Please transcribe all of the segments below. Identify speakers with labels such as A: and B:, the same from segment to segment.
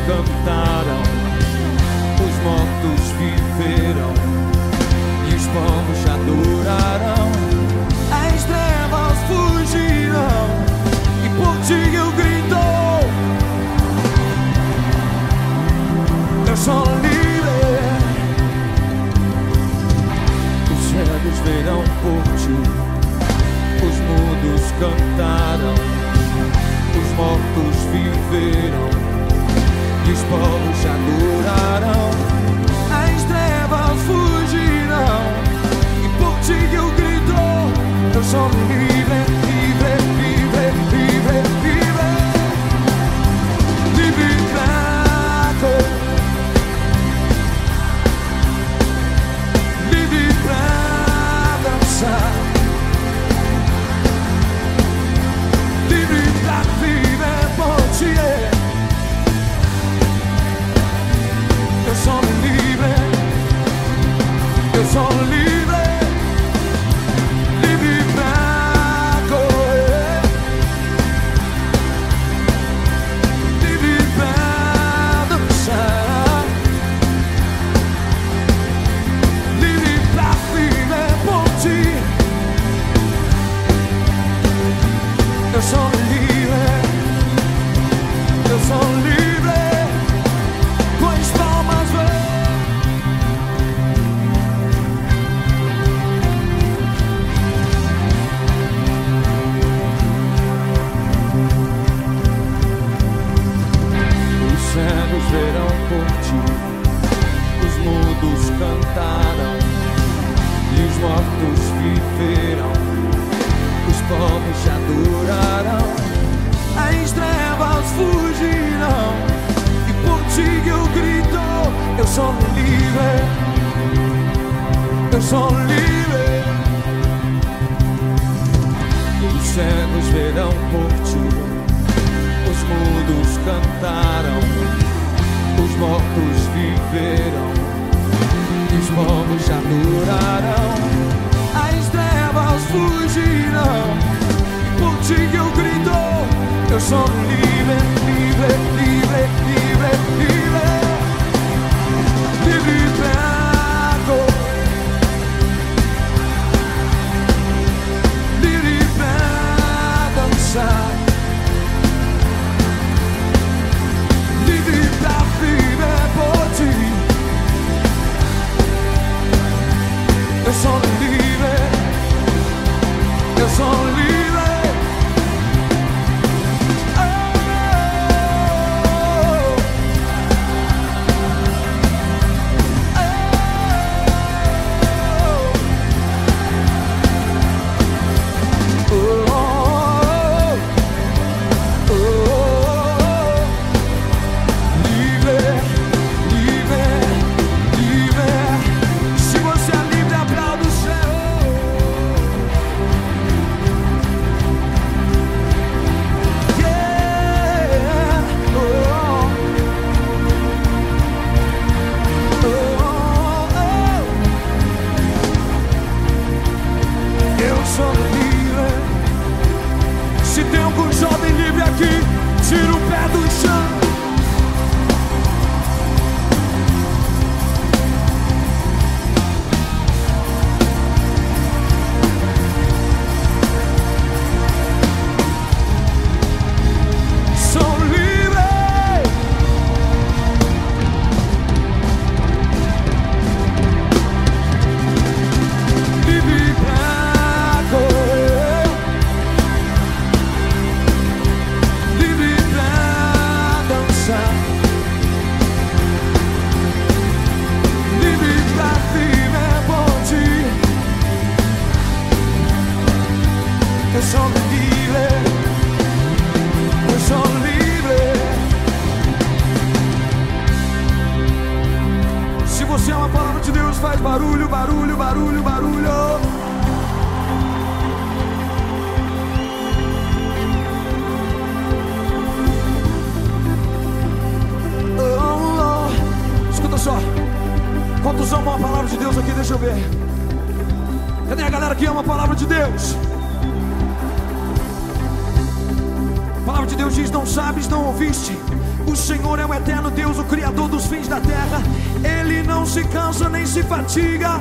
A: cantaram, os mortos viveram e os povos adoraram. As trevas fugirão e por ti eu grito. Eu sou livre. Os cegos verão por ti, os mudos cantaram, os mortos viveram e os povos adoraram. As trevas fugirão e por ti eu grito. Eu sou livre, livre, livre, livre, livre, livre pra dançar, livre pra viver por ti. Eu sou livre, eu sou livre, livre pra correr, livre pra dançar, livre pra viver por ti. Eu sou livre, eu sou livre, com as palmas os cegos verão por ti, os mudos cantaram e os mortos viveram, os povos te adoraram. As trevas fugirão e por ti eu grito. Eu sou livre, eu sou livre. Os cegos verão por ti, os mudos cantaram, os mortos viveram e os povos te adoraram. As trevas fugirão e por ti eu grito. Eu sou livre, livre, livre, livre, livre, livre pra correr, livre pra dançar, livre pra viver por ti. Eu sou livre, eu sou livre. Tira o pé do chão. Sou livre. Livre pra correr, livre pra dançar, livre pra viver por ti. Eu sou livre, eu sou livre. Se você é uma palavra de Deus, faz barulho, barulho, barulho, barulho. Escuta só. Quantos amam a palavra de Deus aqui? Deixa eu ver. Cadê a galera que ama a palavra de Deus? A palavra de Deus diz: não sabes, não ouviste, O Senhor é o eterno Deus, o Criador dos fins da terra. Ele não se cansa nem se fatiga,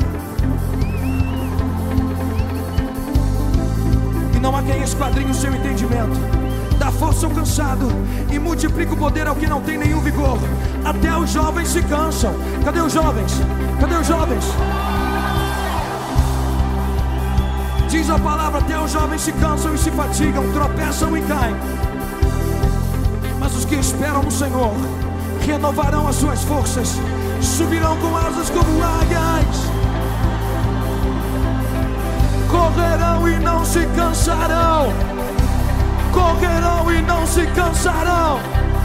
A: e não há quem esquadrinhe o seu entendimento. Dá força ao cansado e multiplica o poder ao que não tem nenhum vigor. Até os jovens se cansam. Cadê os jovens? Cadê os jovens? Diz a palavra: até os jovens se cansam e se fatigam, tropeçam e caem. Mas os que esperam no Senhor renovarão as suas forças, subirão com asas como águias, correrão e não se cansarão, correrão e não se cansarão.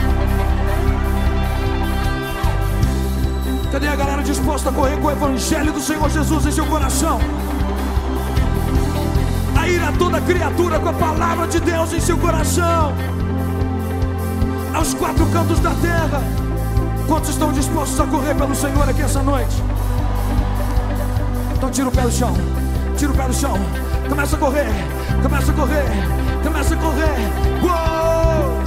A: Cadê a galera disposta a correr com o Evangelho do Senhor Jesus em seu coração? A ir a toda criatura com a palavra de Deus em seu coração, aos quatro cantos da terra. Quantos estão dispostos a correr pelo Senhor aqui essa noite? Então tira o pé do chão, tira o pé do chão, começa a correr, começa a correr, começa a correr. Uou!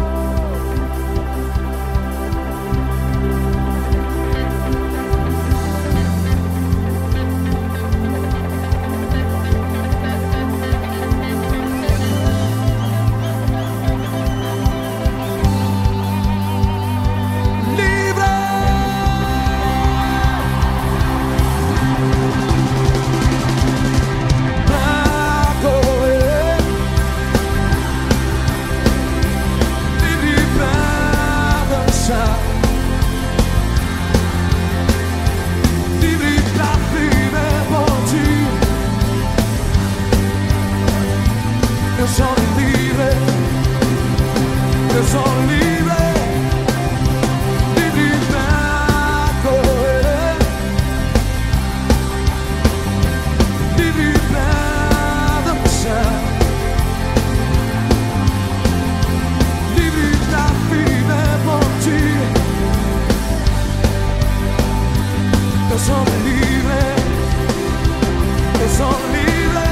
A: Eu sou livre, eu sou livre, livre pra correr, livre pra dançar, livre pra viver por ti. Eu sou livre, eu sou livre.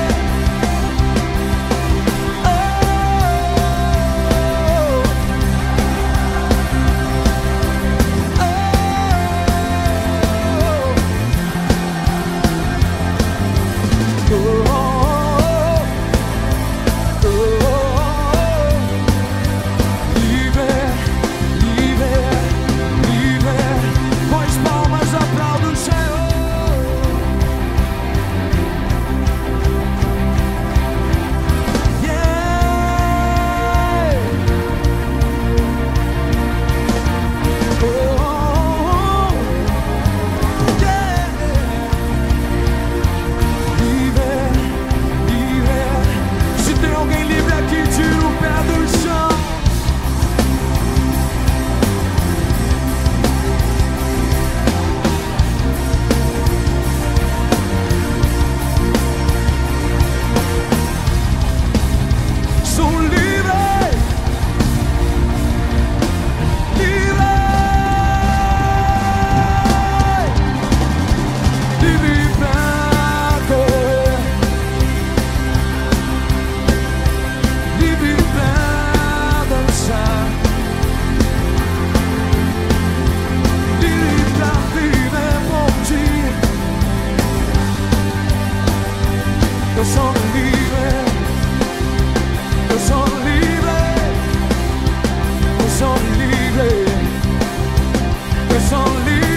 A: Eu sou livre, eu sou livre, eu sou livre, eu sou livre.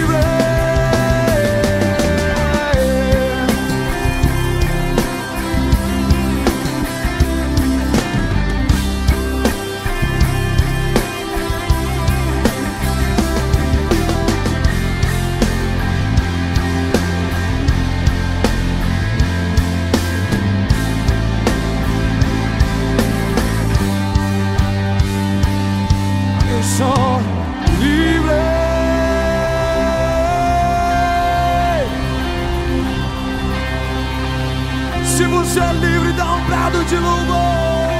A: Sou livre. Se você é livre, dá um brado de louvor.